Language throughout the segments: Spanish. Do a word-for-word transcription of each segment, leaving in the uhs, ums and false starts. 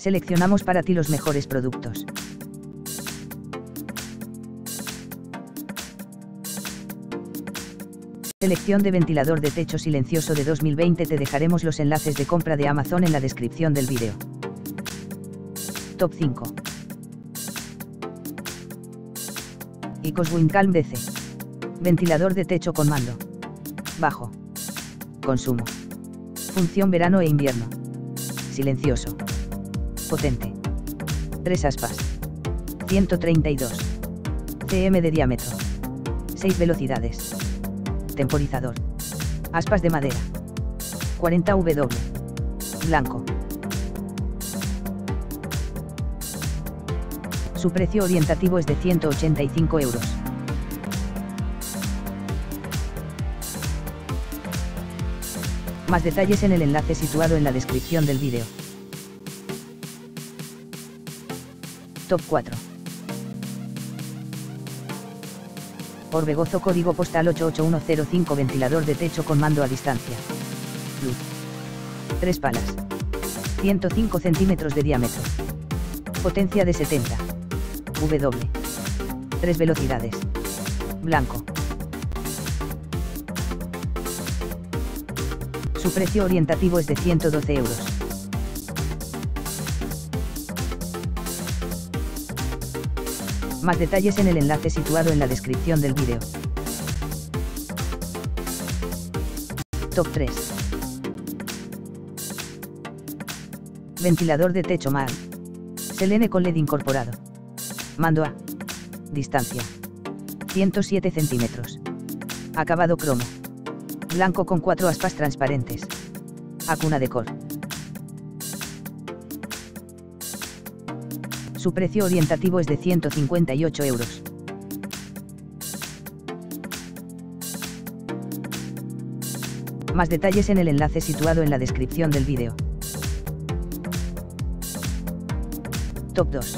Seleccionamos para ti los mejores productos. Selección de ventilador de techo silencioso de dos mil veinte. Te dejaremos los enlaces de compra de Amazon en la descripción del vídeo. Top cinco. IQOS WindCalm D C. Ventilador de techo con mando. Bajo consumo. Función verano e invierno. Silencioso. Potente. tres aspas. ciento treinta y dos centímetros de diámetro. seis velocidades. Temporizador. Aspas de madera. cuarenta watt. Blanco. Su precio orientativo es de ciento ochenta y cinco euros. Más detalles en el enlace situado en la descripción del vídeo. Top cuatro. Orbegozo código postal ocho ocho uno cero cinco. Ventilador de techo con mando a distancia. Luz. tres palas. ciento cinco centímetros de diámetro. Potencia de setenta watt. tres velocidades. Blanco. Su precio orientativo es de ciento doce euros. Más detalles en el enlace situado en la descripción del vídeo. Top tres. Ventilador de techo M A L. Selene con L E D incorporado. Mando a distancia. ciento siete centímetros. Acabado cromo. Blanco con cuatro aspas transparentes. Acuna Decor. Su precio orientativo es de ciento cincuenta y ocho euros. Más detalles en el enlace situado en la descripción del vídeo. Top dos.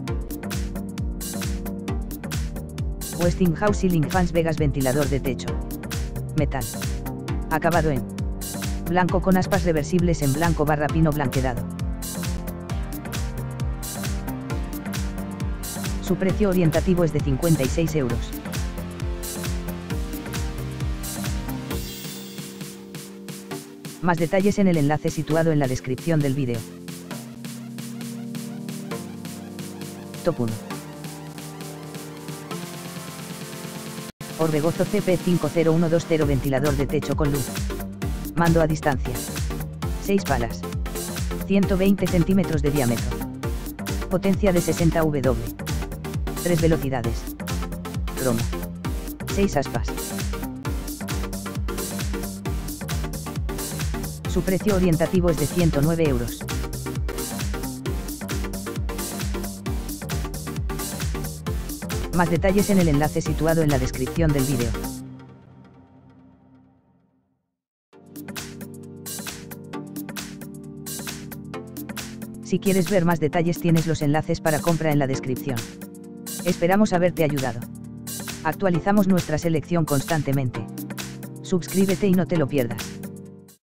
Westinghouse Ceiling Fans Vegas ventilador de techo. Metal. Acabado en blanco con aspas reversibles en blanco barra pino blanqueado. Su precio orientativo es de cincuenta y seis euros. Más detalles en el enlace situado en la descripción del vídeo. Top uno. Orbegozo C P cinco cero uno dos cero ventilador de techo con luz. Mando a distancia. seis palas. ciento veinte centímetros de diámetro. Potencia de sesenta watt. tres velocidades. Cromo. seis aspas. Su precio orientativo es de ciento nueve euros. Más detalles en el enlace situado en la descripción del vídeo. Si quieres ver más detalles tienes los enlaces para compra en la descripción. Esperamos haberte ayudado. Actualizamos nuestra selección constantemente. Suscríbete y no te lo pierdas.